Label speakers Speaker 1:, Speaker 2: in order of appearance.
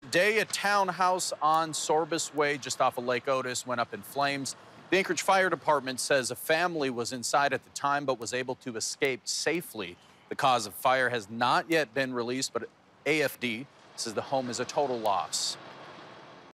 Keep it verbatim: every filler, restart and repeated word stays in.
Speaker 1: day, a townhouse on Sorbus Way, just off of Lake Otis, went up in flames. The Anchorage Fire Department says a family was inside at the time but was able to escape safely. The cause of fire has not yet been released, but A F D says the home is a total loss.